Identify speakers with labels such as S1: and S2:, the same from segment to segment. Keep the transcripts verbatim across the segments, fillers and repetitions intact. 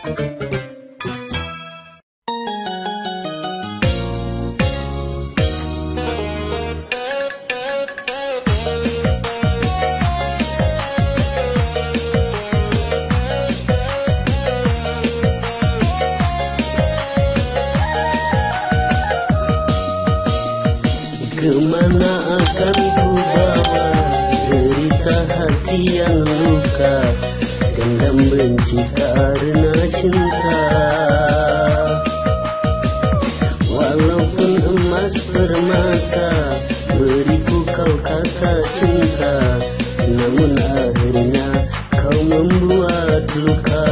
S1: Kemana akan ku bawa derita hati yang luka, dendam benci karena cinta. Walaupun emas permata beriku kau kata cinta, namun akhirnya kau membuat luka.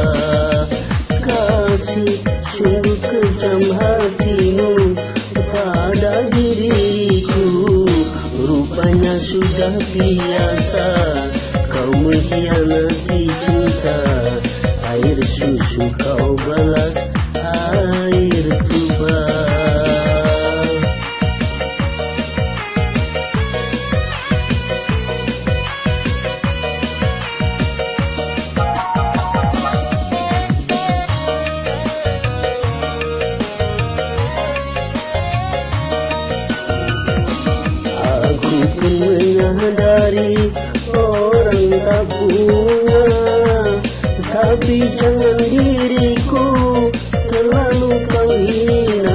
S1: Kasih sungguh kejam hatimu pada diriku, rupanya sudah biasa kau mengkhianati cinta. Air susu kau balas air tuba. Menyadari orang tak punya, tapi jangan diriku terlalu kau hina.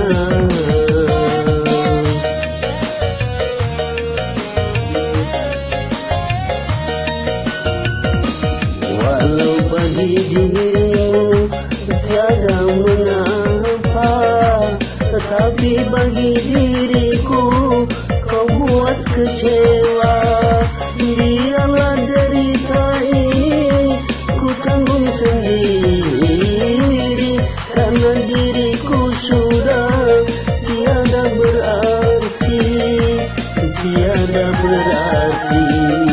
S1: Walau bagi dirimu tiada mengapa, tetapi bagi diriku kau buat kecewa. Biarlah derita ini ku tanggung sendiri, karena diriku sudah tiada berarti, tiada berarti.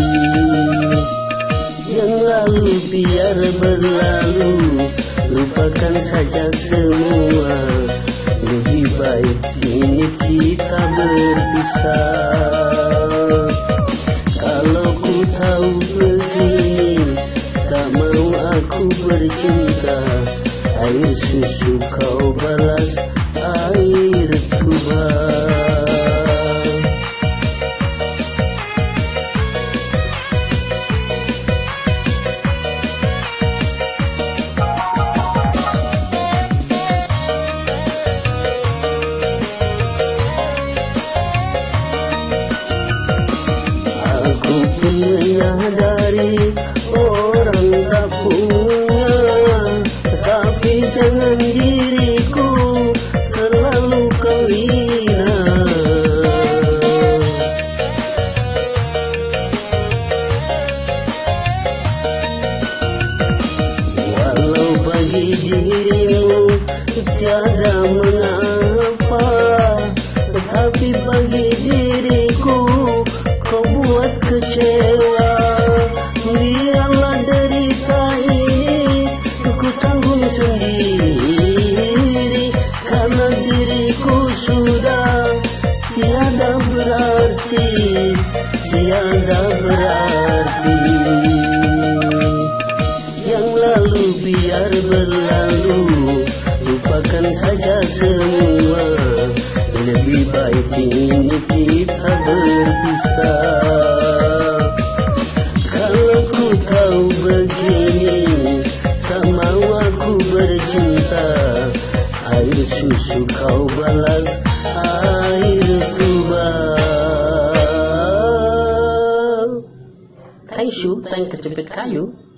S1: Yang lalu biar berlalu, lupakan saja semua. Lebih baik kini kita berpisah. Kalau ku tahu begini, tak mau aku bercinta. Air susu kau balas air tuba. Menyadari orang tak punya, tapi jangan diriku terlalu kau hina. Walau bagi dirimu tiada mengapa, tetapi bagi diriku kau buat kecewa. Biarlah derita ini ku tanggung sendiri, karena diriku sudah tiada berarti, tiada berarti. Yang lalu biar berlalu, lupakan saja semua. Lebih baik ini kita berpisah. Kalau ku tahu begini, tak mau aku bercinta. Air susu kau balas air tuba. Thank you, thank kecepit kayu.